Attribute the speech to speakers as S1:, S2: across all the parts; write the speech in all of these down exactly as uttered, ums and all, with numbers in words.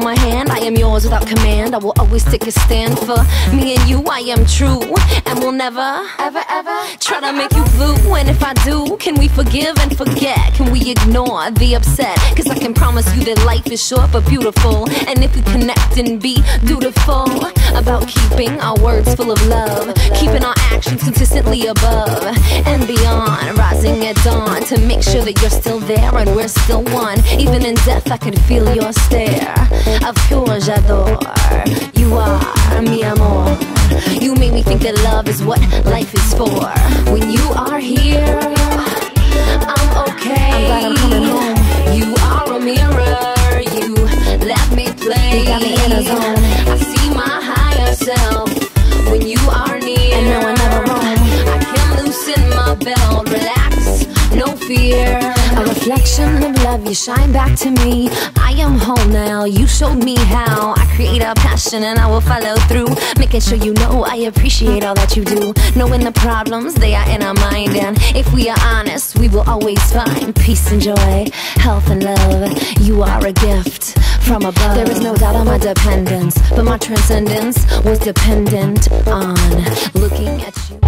S1: my hand, I am yours without command. I will always take a stand for me and you. I am true and will never, ever, ever try to make you blue. And if I do, can we forgive and forget? Can we ignore the upset? Cause I can promise you that life is short but beautiful. And if we connect and be dutiful about keeping our words full of love, keeping our actions consistently above and beyond, rising at dawn to make sure that you're still there and we're still one. Even in death I can feel your stare of pure j'adore. You are mi amor. You make me think that love is what life is for. When you are here, I'm okay. I'm glad I'm coming home. You are a mirror. You let me play. You got me in a zone. I see my higher self when you are near. And no, I never roam. I can loosen my belt, relax, no fear. A reflection of love, you shine back to me. I am whole now, you showed me how. I create a passion and I will follow through, making sure you know I appreciate all that you do. Knowing the problems, they are in our mind, and if we are honest, we will always find peace and joy, health and love. You are a gift from above. There is no doubt on my dependence, but my transcendence was dependent on looking at you.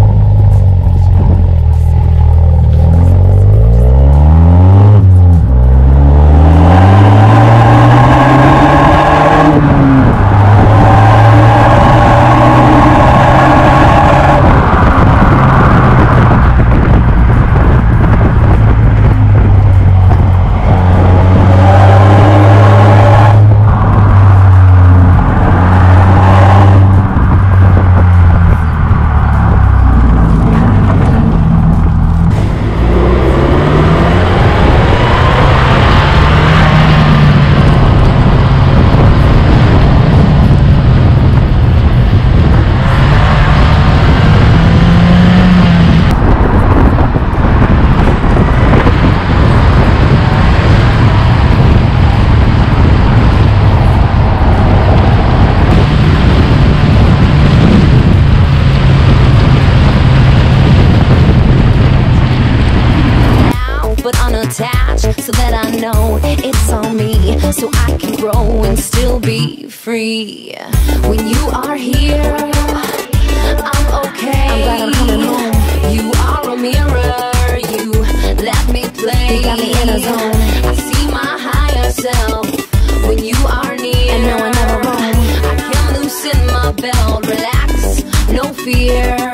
S1: But unattached, so that I know it's on me, so I can grow and still be free. When you are here, I'm okay. I'm glad I'm coming home. You are a mirror. You let me play. You got me in a zone. I see my higher self when you are near. And no, I never roam. I can loosen my belt, relax, no fear.